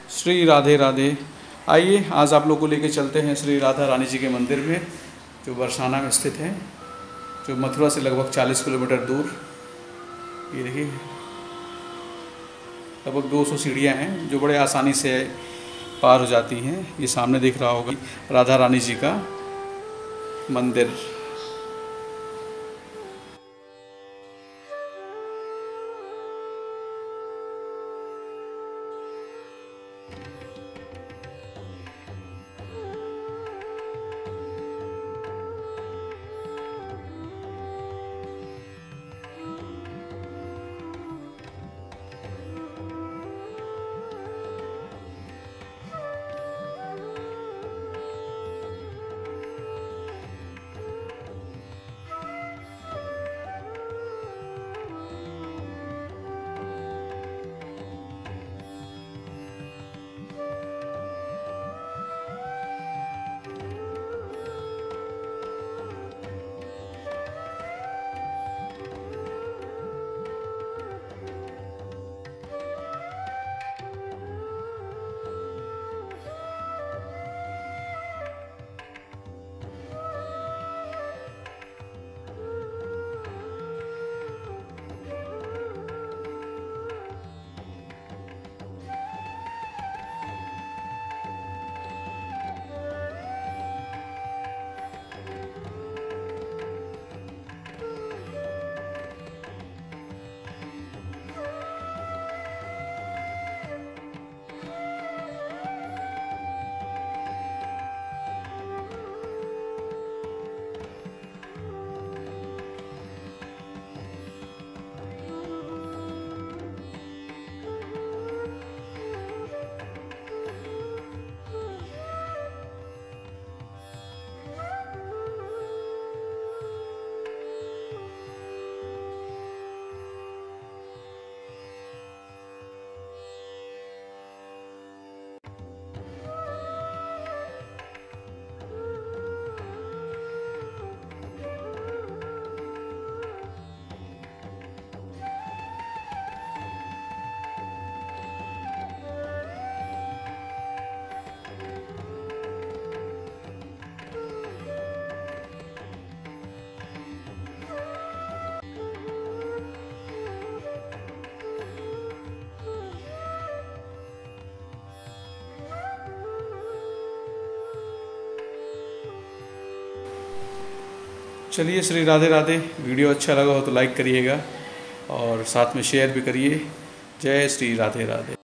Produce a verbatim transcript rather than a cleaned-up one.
श्री राधे राधे। आइए आज आप लोग को लेके चलते हैं श्री राधा रानी जी के मंदिर में, जो बरसाना में स्थित है, जो मथुरा से लगभग चालीस किलोमीटर दूर। ये देखिए लगभग दो सौ सीढ़ियाँ हैं जो बड़े आसानी से पार हो जाती हैं। ये सामने दिख रहा होगा राधा रानी जी का मंदिर। चलिए श्री राधे राधे। वीडियो अच्छा लगा हो तो लाइक करिएगा और साथ में शेयर भी करिए। जय श्री राधे राधे।